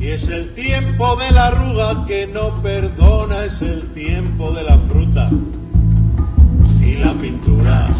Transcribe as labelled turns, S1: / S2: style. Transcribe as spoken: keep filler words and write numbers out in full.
S1: Y es el tiempo de la arruga que no perdona, es el tiempo de la fruta y la pintura.